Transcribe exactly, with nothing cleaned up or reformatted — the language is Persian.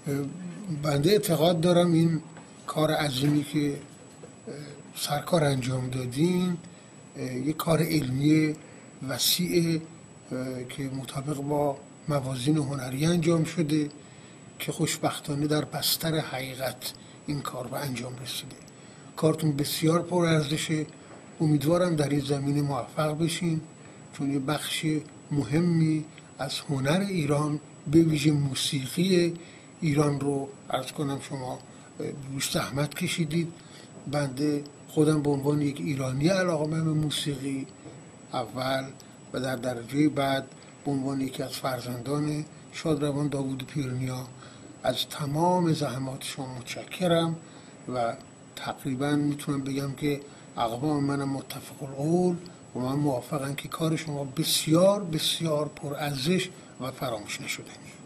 بنده اعتقاد دارم این کار عظیمی که سرکار انجام دادین یک کار علمی وسیع که مطابق با موازین هنری انجام شده که خوشبختانه در بستر حقیقت این کار به انجام رسیده. کارتون بسیار پرارزشه. امیدوارم در این زمینه موفق بشین، چون یه بخش مهمی از هنر ایران به ویژه موسیقی ایران رو عرض کنم شما روش زحمت کشیدید. بنده خودم به عنوان یک ایرانی علاقه‌مند به موسیقی اول و در درجه بعد به عنوان یکی از فرزندان شادروان داوود پیرنیا از تمام زحمات شما متشکرم و تقریبا میتونم بگم که اقوام منم متفق القول و من موافقم که کار شما بسیار بسیار پرارزش و فراموش نشدنی.